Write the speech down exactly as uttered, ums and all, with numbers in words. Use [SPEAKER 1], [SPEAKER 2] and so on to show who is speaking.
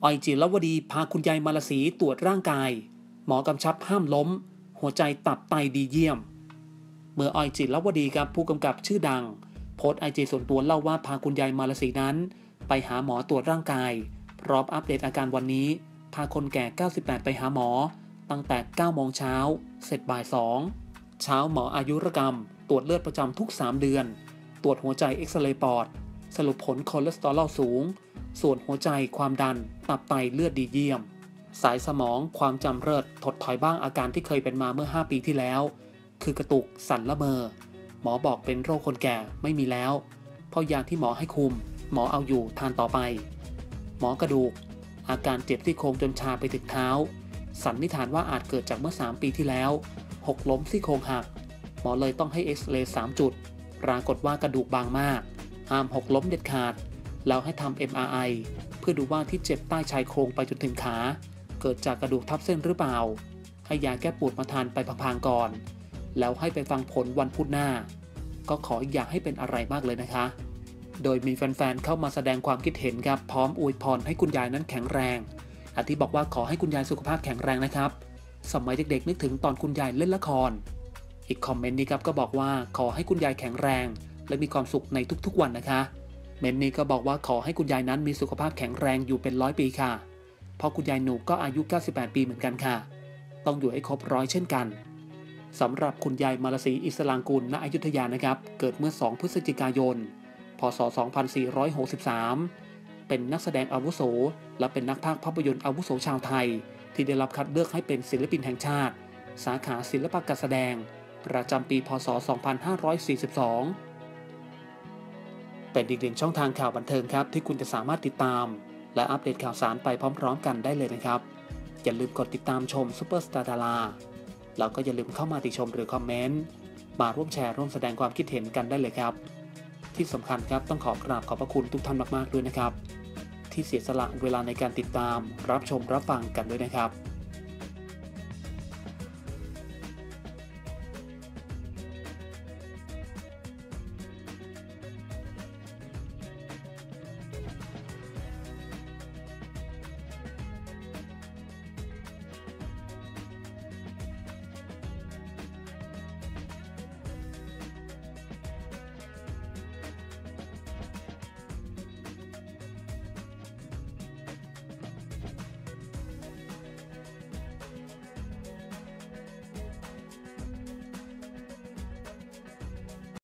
[SPEAKER 1] ออยจิรวดีพาคุณยายมาลาสีตรวจร่างกายหมอกำชับห้ามล้มหัวใจตับไตดีเยี่ยมเมื่อออยจิรวดีครับผู้กำกับชื่อดังโพสต์ไอจีส่วนตัวเล่าว่าพาคุณยายมาลาสีนั้นไปหาหมอตรวจร่างกายพร้อมอัปเดตอาการวันนี้พาคนแก่เก้าสิบแปดไปหาหมอตั้งแต่เก้าโมงเช้าเสร็จบ่ายสองเช้าหมออายุรกรรมตรวจเลือดประจำทุกสามเดือนตรวจหัวใจเอ็กซเรย์ปอดสรุปผลคอเลสเตอรอลสูงส่วนหัวใจความดันตับไตเลือดดีเยี่ยมสายสมองความจำเริดถดถอยบ้างอาการที่เคยเป็นมาเมื่อห้าปีที่แล้วคือกระตุกสั่นละเมอหมอบอกเป็นโรคคนแก่ไม่มีแล้วเพราะยาที่หมอให้คุมหมอเอาอยู่ทานต่อไปหมอกระดูกอาการเจ็บที่โครงจนชาไปถึงเท้าสันนิษฐานว่าอาจเกิดจากเมื่อสามปีที่แล้วหกล้มซี่โครงหักหมอเลยต้องให้เอ็กซเรย์สามจุดปรากฏว่ากระดูกบางมากห้ามหกล้มเด็ดขาดแล้วให้ทำ เอ็ม อาร์ ไอ เพื่อดูว่าที่เจ็บใต้ชายโครงไปจนถึงขาเกิดจากกระดูกทับเส้นหรือเปล่าให้ยาแก้ปวดมาทานไปพลางๆก่อนแล้วให้ไปฟังผลวันพุธหน้าก็ขออย่าให้เป็นอะไรมากเลยนะคะโดยมีแฟนๆเข้ามาแสดงความคิดเห็นครับพร้อมอวยพรให้คุณยายนั้นแข็งแรงอาทิบอกว่าขอให้คุณยายสุขภาพแข็งแรงนะครับสมัยเด็กๆนึกถึงตอนคุณยายเล่นละครอีกคอมเมนต์นี้ครับก็บอกว่าขอให้คุณยายแข็งแรงและมีความสุขในทุกๆวันนะคะเมนนี้ก็บอกว่าขอให้คุณยายนั้นมีสุขภาพแข็งแรงอยู่เป็นร้อยปีค่ะเพราะคุณยายหนูก็อายุเก้าสิบแปดปีเหมือนกันค่ะต้องอยู่ให้ครบร้อยเช่นกันสำหรับคุณยายมาลาสีอิสลางกุลณอยุธยานะครับเกิดเมื่อสองพฤศจิกายนพ.ศ. สองพันสี่ร้อยหกสิบสามเป็นนักแสดงอาวุโสและเป็นนักพากย์ภาพยนตร์อาวุโสชาวไทยที่ได้รับคัดเลือกให้เป็นศิลปินแห่งชาติสาขาศิลปะการแสดงประจำปี พ.ศ. สองพันห้าร้อยสี่สิบสองเป็นอีกหนึ่งช่องทางข่าวบันเทิงครับที่คุณจะสามารถติดตามและอัปเดตข่าวสารไปพร้อมๆกันได้เลยนะครับอย่าลืมกดติดตามชมซุปเปอร์สตาร์ดาราแล้วก็อย่าลืมเข้ามาติชมหรือคอมเมนต์มาร่วมแชร์ร่วมแสดงความคิดเห็นกันได้เลยครับที่สำคัญครับต้องขอกราบขอบพระคุณทุกท่านมากๆด้วยนะครับที่เสียสละเวลาในการติดตามรับชมรับฟังกันด้วยนะครับ